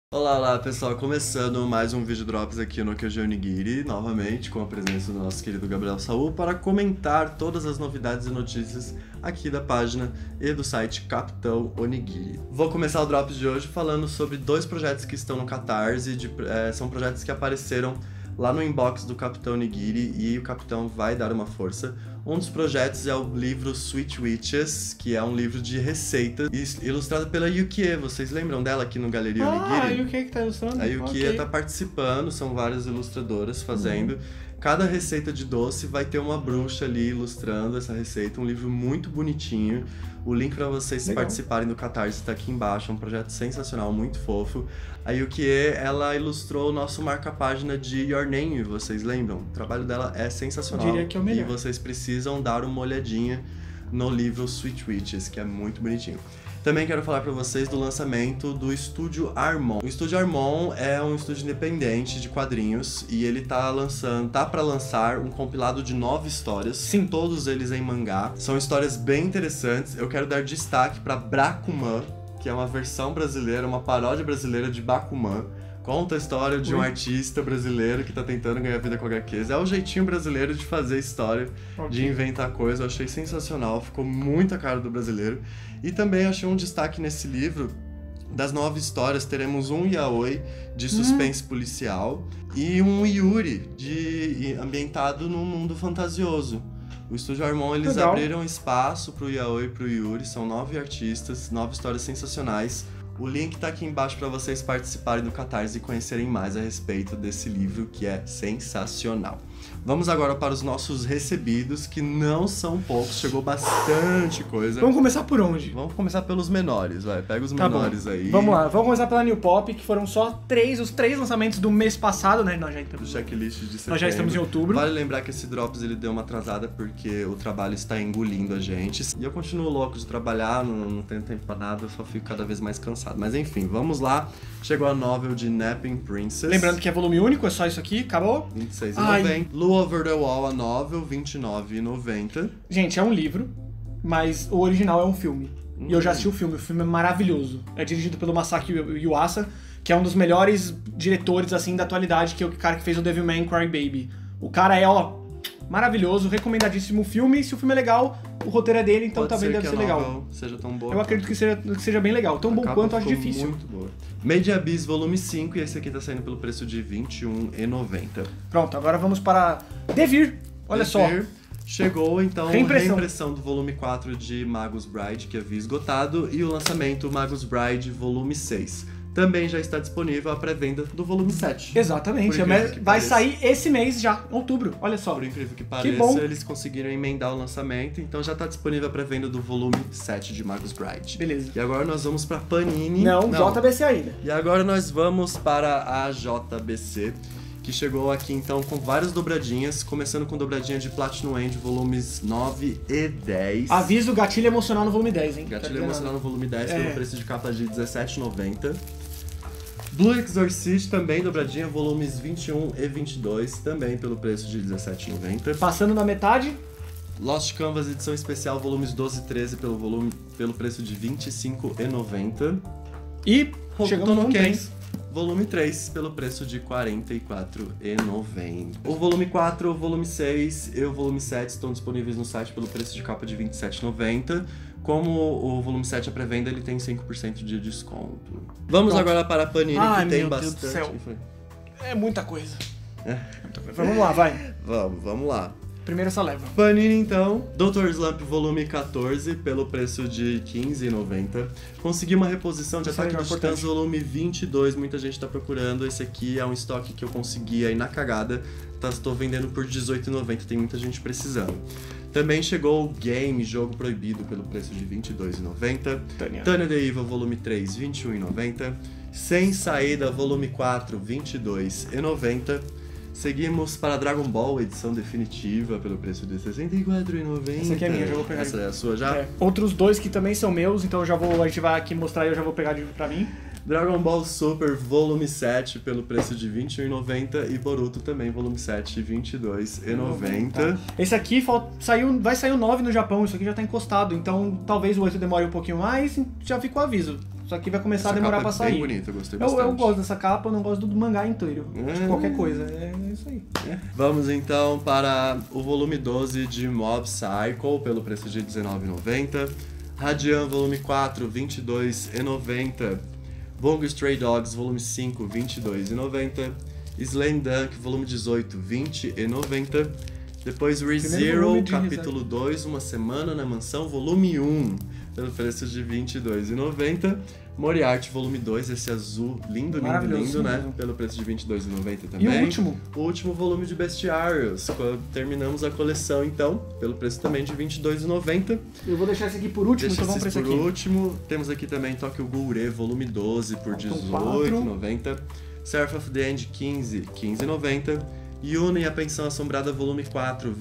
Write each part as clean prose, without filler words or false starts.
Olá, olá pessoal, começando mais um vídeo drops aqui no QG Onigiri, novamente com a presença do nosso querido Gabriel Saul para comentar todas as novidades e notícias aqui da página e do site Capitão Onigiri. Vou começar o drops de hoje falando sobre dois projetos que estão no Catarse, são projetos que apareceram lá no inbox do Capitão Onigiri e o Capitão vai dar uma força. Um dos projetos é o livro Sweet Witches, que é um livro de receitas ilustrado pela Yukie. Vocês lembram dela aqui no Galeria Onigiri? A Yukie que tá ilustrando? A Yukie tá participando, são várias ilustradoras fazendo. Cada receita de doce vai ter uma bruxa ali ilustrando essa receita, um livro muito bonitinho. O link para vocês participarem do Catarse tá aqui embaixo, é um projeto sensacional, muito fofo. A Yukie, ela ilustrou o nosso marca-página de Your Name, vocês lembram? O trabalho dela é sensacional. Eu diria que é o melhor. E vocês precisam dar uma olhadinha no livro Sweet Witches, que é muito bonitinho. Também quero falar para vocês do lançamento do Estúdio Armon. O Estúdio Armon é um estúdio independente de quadrinhos e ele tá para lançar um compilado de 9 histórias. Sim. Todos eles em mangá. São histórias bem interessantes. Eu quero dar destaque para Bakuman, que é uma versão brasileira, uma paródia brasileira de Bakuman. Conta a história de um artista brasileiro que tá tentando ganhar vida com HQs. É o jeitinho brasileiro de fazer história, de inventar coisa. Eu achei sensacional, ficou muito a cara do brasileiro. E também achei um destaque nesse livro. Das 9 histórias, teremos um yaoi de suspense policial e um yuri ambientado num mundo fantasioso. O Estúdio Armon, eles abriram espaço pro yaoi e pro yuri. São 9 artistas, 9 histórias sensacionais. O link tá aqui embaixo para vocês participarem do Catarse e conhecerem mais a respeito desse livro que é sensacional. Vamos agora para os nossos recebidos, que não são poucos, chegou bastante coisa. Vamos começar por onde? Vamos começar pelos menores, vai. Pega os menores aí. Vamos lá, vamos começar pela New Pop, que foram só os 3 lançamentos do mês passado, né? Nós já estamos... Do checklist de setembro. Nós já estamos em outubro. Vale lembrar que esse Drops ele deu uma atrasada porque o trabalho está engolindo a gente. E eu continuo louco de trabalhar, não tenho tempo pra nada, eu só fico cada vez mais cansado. Mas enfim, vamos lá. Chegou a novel de Napping Princess. Lembrando que é volume único, é só isso aqui, acabou? R$26,90. Blue Over the Wall, a novel, R$29,90. Gente, é um livro, mas o original é um filme. E eu já assisti o filme é maravilhoso. É dirigido pelo Masaki Yuasa, que é um dos melhores diretores, assim, da atualidade, que é o cara que fez o Devilman Crybaby. O cara é, maravilhoso, recomendadíssimo filme. Se o filme é legal, o roteiro é dele, então também deve ser legal. Seja tão boa. Eu acredito que seja bem legal. Tão bom quanto, acho difícil. Muito boa. Made in Abyss volume 5, e esse aqui tá saindo pelo preço de R$21,90. Pronto, agora vamos para Devir. Olha só. Chegou, então, a reimpressão do volume 4 de Magus Bride, que havia esgotado, e o lançamento Magus Bride volume 6. Também já está disponível a pré-venda do volume 7. Exatamente, vai sair esse mês já, em outubro, olha só. Por incrível que pareça, eles conseguiram emendar o lançamento, então já está disponível a pré-venda do volume 7 de Magus Bride. Beleza. E agora nós vamos para Panini. Não, JBC ainda. E agora nós vamos para a JBC, que chegou aqui então com várias dobradinhas, começando com dobradinha de Platinum End, volumes 9 e 10. Aviso, gatilho emocional no volume 10, hein? Gatilho emocional no volume 10, pelo preço de capa de R$17,90. Blue Exorcist, também dobradinha, volumes 21 e 22, também pelo preço de R$17,90. Passando na metade. Lost Canvas, edição especial, volumes 12 e 13, pelo preço de R$25,90. E chegamos no 3. Volume 3, pelo preço de R$44,90. O volume 4, o volume 6 e o volume 7 estão disponíveis no site pelo preço de capa de R$27,90. Como o volume 7 é pré-venda, ele tem 5% de desconto. Vamos agora para a Panini, que tem bastante... Deus do céu. É muita coisa. Vamos lá, vai. Vamos lá. Primeiro essa leva. Panini, então, Dr. Slump volume 14, pelo preço de R$15,90. Consegui uma reposição de Ataque dos Titãs volume 22, muita gente tá procurando. Esse aqui é um estoque que eu consegui aí na cagada. Estou vendendo por R$18,90, tem muita gente precisando. Também chegou o Game, Jogo Proibido, pelo preço de R$22,90. Tânia The Evil volume 3, R$21,90. Sem Saída volume 4, R$22,90. Seguimos para Dragon Ball, edição definitiva, pelo preço de R$64,90. Essa aqui é minha, já vou pegar. Essa é a sua já? Outros dois que também são meus, então a gente vai aqui mostrar e eu já vou pegar pra mim. Dragon Ball Super volume 7, pelo preço de R$21,90. E Boruto também, volume 7, R$22,90. Esse aqui vai sair o 9 no Japão, isso aqui já tá encostado, então talvez o 8 demore um pouquinho mais, já fica o aviso. Só que vai começar Essa a demorar capa pra sair. bem bonita, eu gostei bastante. Eu gosto dessa capa, eu não gosto do mangá inteiro. De qualquer coisa. É isso aí. Vamos então para o volume 12 de Mob Psycho, pelo preço de R$19,90. Radiant, volume 4, R$22,90. Bongo Stray Dogs, volume 5, R$22,90. Slam Dunk, volume 18, R$20,90. Depois ReZero, capítulo 2, Uma Semana na Mansão, volume 1, pelo preço de R$22,90. Moriarty, volume 2, esse azul lindo, lindo, né? Pelo preço de R$22,90 também. E o último? O último volume de Bestiarius. Terminamos a coleção, então, pelo preço também de R$22,90. Eu vou deixar esse aqui por último, então vamos pra esse aqui. Por último, temos aqui também Tokyo Ghoul-Re, volume 12, por R$18,90. Seraph of the End 15, R$15,90. Yuna e a Pensão Assombrada, volume 4,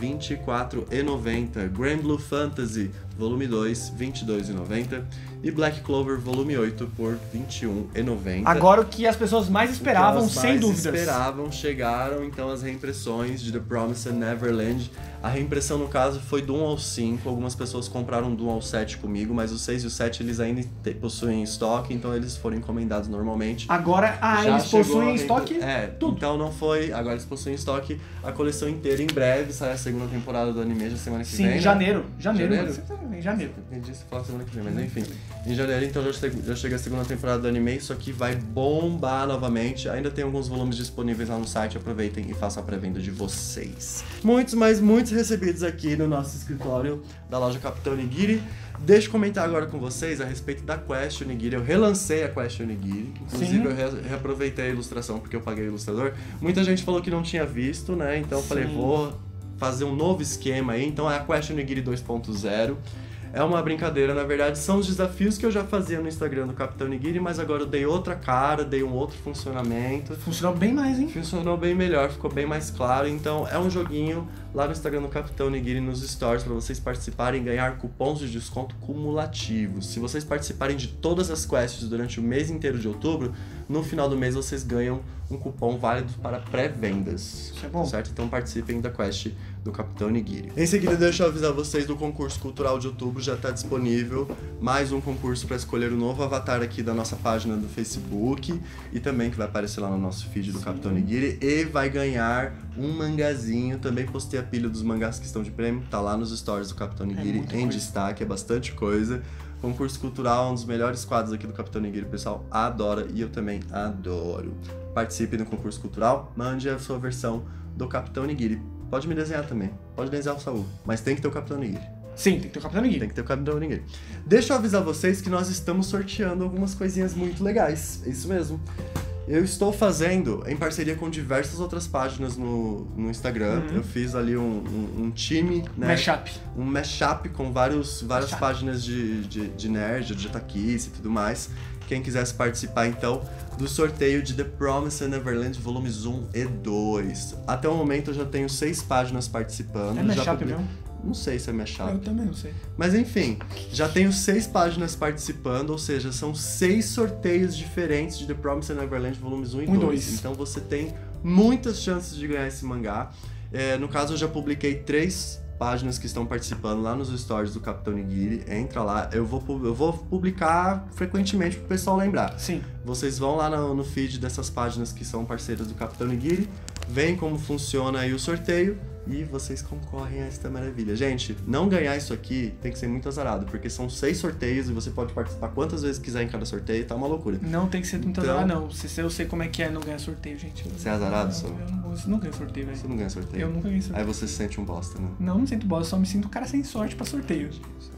R$24,90. Granblue Fantasy, volume 2, R$22,90. E Black Clover, volume 8, por R$21,90. Agora o que as pessoas mais esperavam, sem dúvidas. Chegaram então as reimpressões de The Promised Neverland. A reimpressão, no caso, foi do 1 ao 5. Algumas pessoas compraram do 1 ao 7 comigo, mas o 6 e o 7 eles ainda possuem estoque, então eles foram encomendados normalmente. Agora, eles possuem estoque? Tudo. Então não foi. Agora eles possuem estoque a coleção inteira. Em breve sai a segunda temporada do anime, já semana que vem. Sim, em janeiro. Janeiro? Em janeiro. Entendi se falar semana que vem, mas enfim. Em janeiro, então, já chega a segunda temporada do anime, isso aqui vai bombar novamente. Ainda tem alguns volumes disponíveis lá no site, aproveitem e façam a pré-venda de vocês. Muitos recebidos aqui no nosso escritório da loja Capitão Onigiri. Deixa eu comentar agora com vocês a respeito da Quest Onigiri. Eu relancei a Quest Onigiri, inclusive eu reaproveitei a ilustração porque eu paguei o ilustrador. Muita gente falou que não tinha visto, né? Então eu falei, vou fazer um novo esquema aí. Então é a Quest Onigiri 2.0. É uma brincadeira, na verdade, são os desafios que eu já fazia no Instagram do Capitão Onigiri, mas agora eu dei outra cara, dei um outro funcionamento. Funcionou bem mais, hein? Funcionou bem melhor, ficou bem mais claro. Então é um joguinho lá no Instagram do Capitão Onigiri, nos stories, para vocês participarem e ganhar cupons de desconto cumulativos. Se vocês participarem de todas as quests durante o mês inteiro de outubro, no final do mês vocês ganham um cupom válido para pré-vendas. Isso é bom. Certo? Então participem da quest do Capitão Onigiri. Em seguida, deixa eu avisar vocês do concurso cultural de outubro, já está disponível mais um concurso para escolher o novo avatar aqui da nossa página do Facebook e também que vai aparecer lá no nosso feed do Capitão Onigiri, e vai ganhar um mangazinho. Também postei a pilha dos mangás que estão de prêmio, tá lá nos stories do Capitão Onigiri em destaque, é bastante coisa. Concurso cultural, um dos melhores quadros aqui do Capitão Onigiri, o pessoal adora e eu também adoro. Participe do concurso cultural, mande a sua versão do Capitão Onigiri. Pode me desenhar também, pode desenhar o Saul, mas tem que ter o Capitão Onigiri. Sim, tem que ter o Capitão Onigiri. Tem que ter o Capitão Onigiri. Deixa eu avisar vocês que nós estamos sorteando algumas coisinhas muito legais, é isso mesmo. Eu estou fazendo em parceria com diversas outras páginas no Instagram. Eu fiz ali um time, né? Um mashup com várias páginas de nerd, de otakice e tudo mais. Quem quisesse participar, então, do sorteio de The Promised Neverland volumes 1 e 2. Até o momento eu já tenho 6 páginas participando. É mashup mesmo? Não sei se é mashup. Eu também não sei. Mas enfim, já tenho 6 páginas participando, ou seja, são 6 sorteios diferentes de The Promised Neverland volumes 1 e 2. Então você tem muitas chances de ganhar esse mangá. No caso, eu já publiquei 3 páginas que estão participando lá nos stories do Capitão Onigiri. Entra lá, eu vou publicar frequentemente pro pessoal lembrar. Sim. Vocês vão lá no feed dessas páginas que são parceiras do Capitão Onigiri, veem como funciona aí o sorteio e vocês concorrem a esta maravilha. Gente, não ganhar isso aqui tem que ser muito azarado, porque são 6 sorteios e você pode participar quantas vezes quiser em cada sorteio, tá uma loucura. Não tem que ser muito azarado, não. Eu sei como é que é não ganhar sorteio, gente. Você é azarado, só? Eu não ganho sorteio, velho. Você não ganha sorteio? Eu nunca ganhei sorteio. Aí você se sente um bosta, né? Não sinto bosta, só me sinto um cara sem sorte pra sorteio.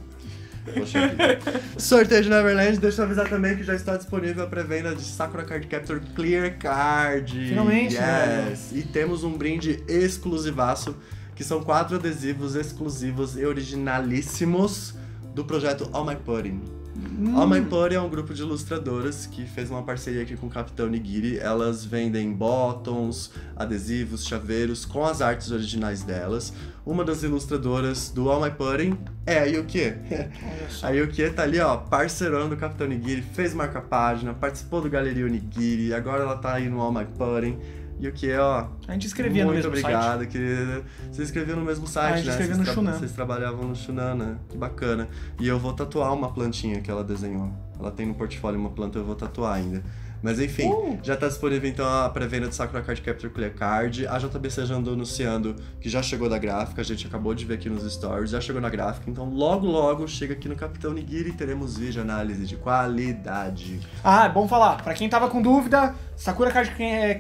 Poxa vida. Sorteio de Neverland, deixa eu avisar também que já está disponível a pré-venda de Sakura Card Captor Clear Card. Finalmente, yes. E temos um brinde exclusivaço, que são 4 adesivos exclusivos e originalíssimos do projeto All My Pudding. All My Pudding é um grupo de ilustradoras que fez uma parceria aqui com o Capitão Onigiri. Elas vendem bottoms, adesivos, chaveiros com as artes originais delas. Uma das ilustradoras do All My Pudding é a Yuki. A Yuki tá ali, ó, parceirando do Capitão Onigiri, fez marca-página, participou do Galeria Onigiri, agora ela tá aí no All My Pudding. E o que é, ó... A gente escrevia no mesmo site. Muito obrigado, querida. Você escrevia no mesmo site, né? A gente escrevia no Shunan. Vocês trabalhavam no Shunan, né? Que bacana. E eu vou tatuar uma plantinha que ela desenhou. Ela tem no portfólio uma planta, eu vou tatuar ainda. Mas enfim, já tá disponível então a pré-venda do Sakura Card Captor Clear Card. A JBC já andou anunciando que já chegou da gráfica, a gente acabou de ver aqui nos stories, já chegou na gráfica, então logo chega aqui no Capitão Nigiri e teremos vídeo análise de qualidade. Ah, é bom falar, pra quem tava com dúvida, Sakura Card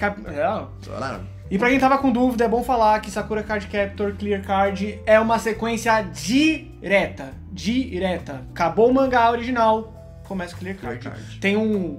E pra quem tava com dúvida, é bom falar que Sakura Card Captor Clear Card é uma sequência direta. Acabou o mangá original, começa o Clear Card. Tem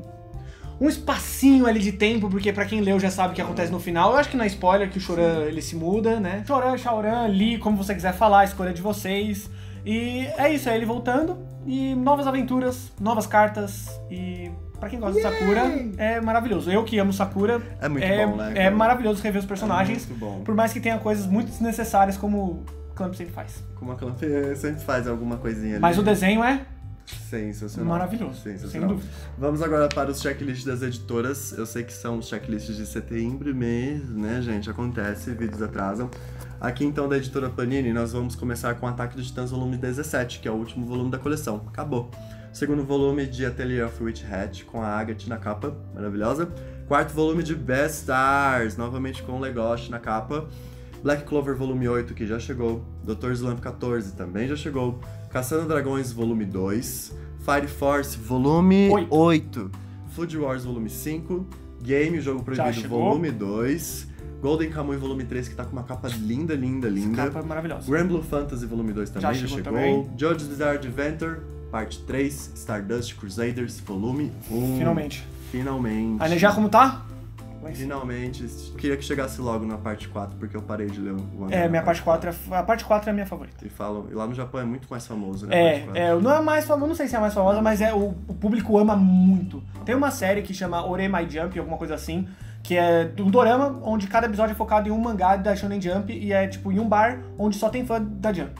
um espacinho ali de tempo, porque pra quem leu já sabe o que acontece no final. Eu acho que não é spoiler, que o Choran, ele se muda, né? Choran, Shaoran, Lee, como você quiser falar, a escolha de vocês. E é isso, é ele voltando, e novas aventuras, novas cartas, e pra quem gosta de Sakura, é maravilhoso. Eu que amo Sakura, é muito bom, né? É maravilhoso rever os personagens, muito bom. Por mais que tenha coisas muito desnecessárias, como Clamp sempre faz. Como a Clamp sempre faz alguma coisinha ali. Mas o desenho é... sensacional. Maravilhoso. Sensacional. Sem dúvida. Vamos agora para os checklists das editoras. Eu sei que são os checklists de setembro, mês, né, gente? Acontece, vídeos atrasam. Aqui então da editora Panini, nós vamos começar com Ataque dos Titãs volume 17, que é o último volume da coleção. Acabou. Segundo volume de Atelier of Witch Hat, com a Agatha na capa, maravilhosa. Quarto volume de Beastars, novamente com o Legoshi na capa. Black Clover volume 8, que já chegou. Dr. Slump 14, também já chegou. Caçando Dragões volume 2. Fire Force volume 8. Food Wars volume 5. Game, o Jogo Proibido volume 2. Golden Kamuy volume 3, que tá com uma capa linda. Essa capa é maravilhosa. Grand Blue Fantasy volume 2 também já chegou. Também. Jojo's Bizarre Adventure, parte 3. Stardust Crusaders volume 1. Finalmente. A energia como tá? Finalmente. Queria que chegasse logo na parte 4, porque eu parei de ler o mangá. Minha parte 4 a parte 4 é a minha favorita. E lá no Japão é muito mais famoso, né? Não é mais famoso, não sei se é a mais famosa, mas o público ama muito. Tem uma série que chama Ore My Jump, alguma coisa assim, que é um dorama onde cada episódio é focado em um mangá da Shonen Jump e é tipo em um bar onde só tem fã da Jump.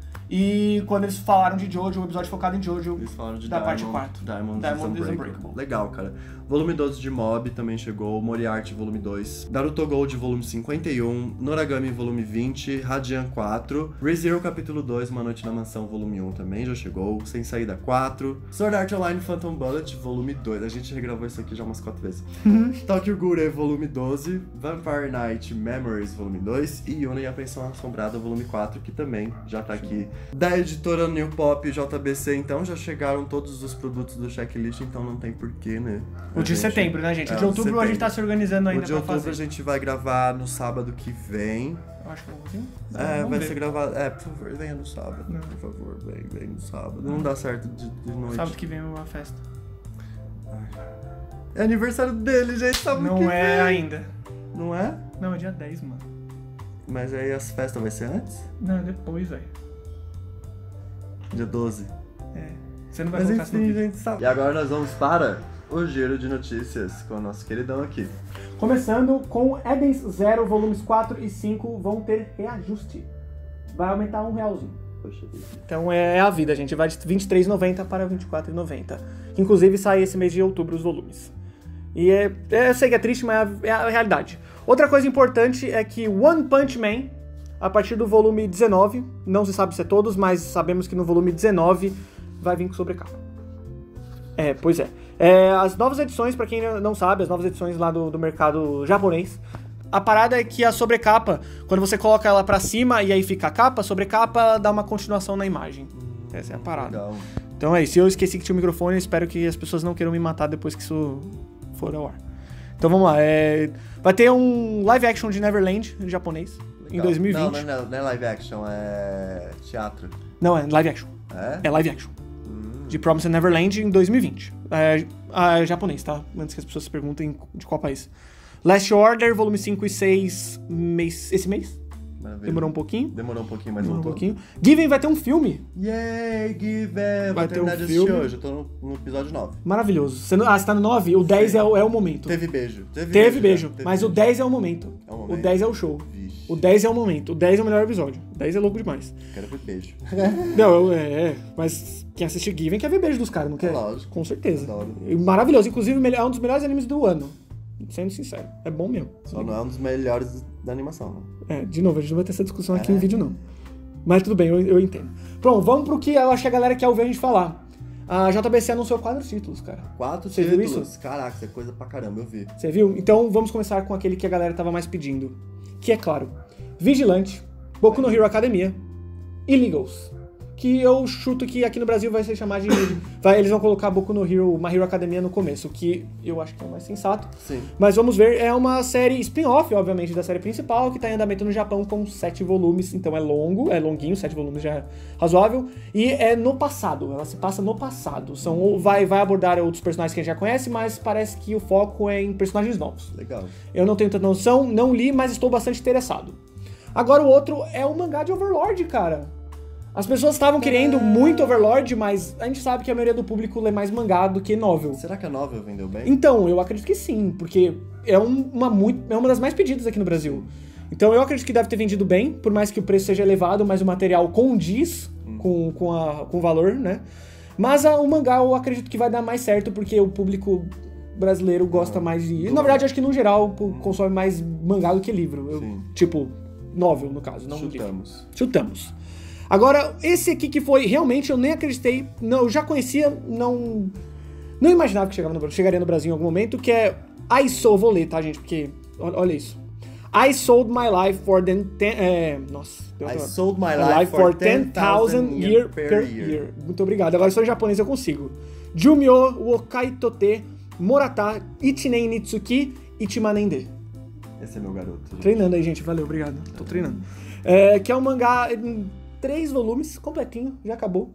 E quando eles falaram de Jojo, o episódio focado em Jojo, eles falaram de da parte 4. Diamond is Unbreakable. Legal, cara. Volume 12 de Mob também chegou, Moriarty volume 2, Naruto Gold volume 51, Noragami volume 20, Radiant 4, ReZero capítulo 2, Uma Noite na Mansão volume 1 também já chegou, Sem Saída 4, Sword Art Online Phantom Bullet volume 2, a gente regravou isso aqui já umas 4 vezes, Tokyo Ghoul volume 12, Vampire Knight Memories volume 2 e Yuna e a Pensão Assombrada volume 4, que também já tá aqui. Da editora New Pop e JBC, então, já chegaram todos os produtos do checklist, então não tem porquê, né? O de setembro, né, gente? O de outubro a gente tá se organizando ainda pra fazer. O de outubro a gente vai gravar no sábado que vem. Eu acho que vou fazer. Vai ser gravado. Por favor, venha no sábado. Não. Por favor, vem no sábado. Não dá certo de noite. Sábado que vem é uma festa. É aniversário dele, gente, sábado que vem. Não é ainda. Não é? Não, é dia 10, mano. Mas aí as festas vai ser antes? Não, é depois, velho. Dia 12. Você não vai colocar isso no vídeo. Gente sabe. E agora nós vamos para o giro de notícias com o nosso queridão aqui. Começando com Edens Zero, volumes 4 e 5 vão ter reajuste. Vai aumentar R$1. Poxa vida. Então é a vida, gente. Vai de R$ 23,90 para R$ 24,90. Inclusive sai esse mês de outubro os volumes. E eu sei que é triste, mas é a realidade. Outra coisa importante é que One Punch Man, a partir do volume 19, não se sabe se é todos, mas sabemos que no volume 19 vai vir com sobrecapa. Pois é. As novas edições, pra quem não sabe, as novas edições lá do mercado japonês, a parada é que a sobrecapa, quando você coloca ela pra cima e aí fica a capa, a sobrecapa dá uma continuação na imagem. Essa é a parada. Legal. Então é isso. Se eu esqueci que tinha o microfone, espero que as pessoas não queiram me matar depois que isso for ao ar. Então vamos lá. Vai ter um live action de Neverland em japonês. Legal. Em 2020. Não é live action, é teatro. Não, é live action. É live action. De Promised Neverland em 2020. Japonês, tá? Antes que as pessoas se perguntem de qual país. Last Order, volume 5 e 6, esse mês. Maravilha. Demorou um pouquinho, mas voltou. Given vai ter um filme. Yay, Given! Vai ter um de filme. Hoje, eu tô no episódio 9. Maravilhoso. Você tá no 9? O 10 é o momento. Teve beijo. Teve beijo, mas o 10 é o momento. O 10 é o show. Vixe. O 10 é o momento. O 10 é o melhor episódio. O 10 é louco demais. Quero ver beijo. Não, mas quem assiste Given quer ver beijo dos caras, não quer? Lógico. Com certeza. Adoro. Maravilhoso. Inclusive, é um dos melhores animes do ano. Sendo sincero. É bom mesmo. Só não é um dos melhores da animação, né? De novo, a gente não vai ter essa discussão aqui no vídeo, não. Mas tudo bem, eu entendo. Pronto, vamos pro que eu acho que a galera quer ouvir a gente falar. A JBC anunciou 4 títulos, cara. 4 Você viu títulos? isso? Caraca, isso é coisa pra caramba, eu vi. Você viu? Então vamos começar com aquele que a galera tava mais pedindo. Que é claro, Vigilante, Boku no Hero Academia, Illegals. Que eu chuto que aqui no Brasil vai ser chamado de... eles vão colocar Boku no Hero, My Hero Academia no começo, que eu acho que é o mais sensato. Sim. Mas vamos ver, é uma série spin-off, obviamente, da série principal, que tá em andamento no Japão com 7 volumes, então é longo, é longuinho, 7 volumes já é razoável, e é no passado, ela se passa no passado. Vai abordar outros personagens que a gente já conhece, mas parece que o foco é em personagens novos. Legal. Eu não tenho tanta noção, não li, mas estou bastante interessado. Agora o outro é o mangá de Overlord, cara. As pessoas estavam querendo muito Overlord, mas a gente sabe que a maioria do público lê mais mangá do que novel. Será que a novel vendeu bem? Então, eu acredito que sim, porque é uma das mais pedidas aqui no Brasil. Então eu acredito que deve ter vendido bem, por mais que o preço seja elevado, mas o material condiz com o valor, né? Mas o mangá eu acredito que vai dar mais certo, porque o público brasileiro gosta mais de... Na verdade, acho que no geral consome mais mangá do que livro. Tipo, novel, no caso, não livro. Chutamos. Agora, esse aqui que foi, realmente, eu nem acreditei, não, eu já conhecia, não imaginava que chegaria no Brasil em algum momento, que é vou ler, tá, gente, porque, olha isso. I sold my life for I sold my life for 10,000 yen per year. Muito obrigado, agora só em japonês eu consigo. Jumyo wo kaitote morata ichinen nitsuki ichimanende. Esse é meu garoto. Gente. Treinando aí, gente, valeu, obrigado, tô treinando. Que é um mangá... 3 volumes, completinho, já acabou.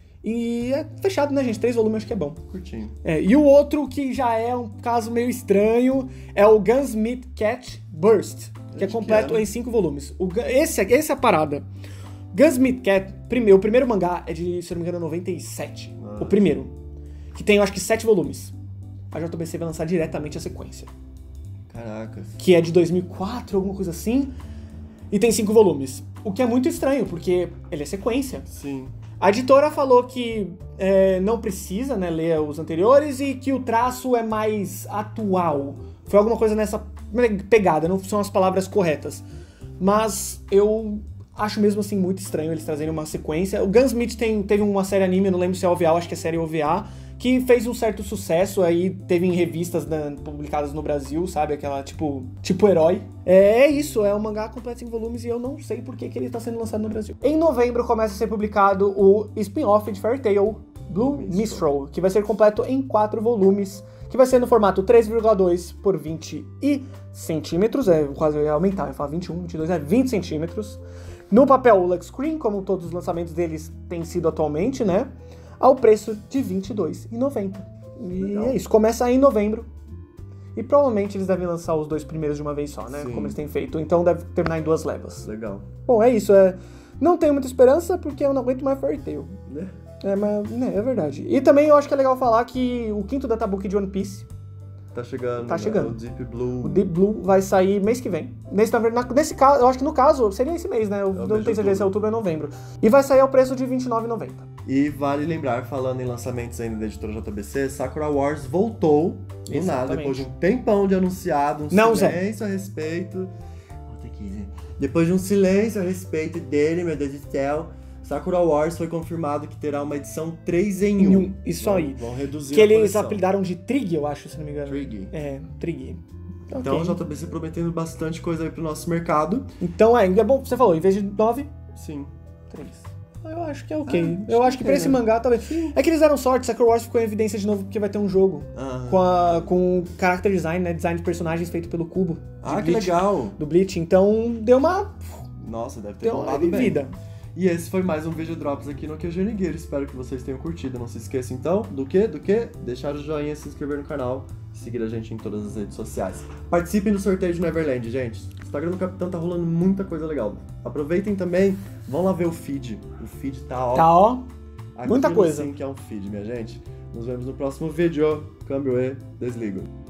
E é fechado, né, gente? 3 volumes acho que é bom. Curtinho. E o outro que já é um caso meio estranho é o Gunsmith Cat Burst, que é completo em 5 volumes. Essa é a parada. Gunsmith Cat, o primeiro mangá é de, se não me engano, 97. O primeiro. Que tem, eu acho que 7 volumes. A JBC vai lançar diretamente a sequência. Caraca. Que é de 2004, alguma coisa assim. E tem 5 volumes. O que é muito estranho, porque ele é sequência. Sim. A editora falou que não precisa, né, ler os anteriores e que o traço é mais atual. Foi alguma coisa nessa pegada, não são as palavras corretas. Mas eu acho mesmo assim muito estranho eles trazerem uma sequência. O Gunsmith teve uma série anime, eu não lembro se é OVA, acho que é série OVA, que fez um certo sucesso aí, teve em revistas publicadas no Brasil, sabe? Aquela tipo herói. É isso, é um mangá completo em volumes e eu não sei por que ele tá sendo lançado no Brasil. Em novembro começa a ser publicado o spin-off de Fairy Tail, Blue Mistral, que vai ser completo em 4 volumes, que vai ser no formato 3,2 por 20 centímetros, quase eu ia aumentar, eu ia falar 21, 22, 20 centímetros. No papel Lux Screen, como todos os lançamentos deles têm sido atualmente, né? Ao preço de R$ 22,90. E é isso, começa aí em novembro. E provavelmente eles devem lançar os 2 primeiros de uma vez só, né? Sim. Como eles têm feito. Então deve terminar em 2 levas. Legal. Bom, é isso. Não tenho muita esperança porque eu não aguento mais Fairy Tail. Mas é verdade. E também eu acho que é legal falar que o 5º Databook de One Piece tá chegando. Né? O Deep Blue. O Deep Blue vai sair mês que vem. Nesse caso, eu acho que no caso seria esse mês, né? Eu não tenho certeza se é outubro ou novembro. E vai sair ao preço de R$ 29,90. E vale lembrar, falando em lançamentos ainda da editora JBC, Sakura Wars voltou do nada, depois de um tempão de anunciado, silêncio a respeito. Depois de um silêncio a respeito dele, meu Deus do céu, Sakura Wars foi confirmado que terá uma edição 3 em 1. Isso aí. Vão reduzir que a eles apelidaram de Trig, eu acho, se não me engano. Trig. Trig. Então, okay. JBC prometendo bastante coisa aí pro nosso mercado. Então, é bom, você falou, em vez de 9, sim, 3. Eu acho que é ok. Eu acho que pra esse mangá, talvez. É que eles deram sorte, Sakura Wars ficou em evidência de novo porque vai ter um jogo. Com character design, né? Design de personagens feito pelo Cubo. Que legal! Do Bleach. Então, deu uma... Nossa, deve ter bombado bem. Vida. E esse foi mais um Video Drops aqui no QG Nigueiro. Espero que vocês tenham curtido. Não se esqueça, então, do quê? Deixar o joinha, se inscrever no canal, seguir a gente em todas as redes sociais. Participem do sorteio de Neverland, gente. O Instagram do Capitão tá rolando muita coisa legal. Aproveitem também, vão lá ver o feed. O feed tá ó. Muita coisa. Sim, que é um feed, minha gente. Nos vemos no próximo vídeo. Câmbio e desligo.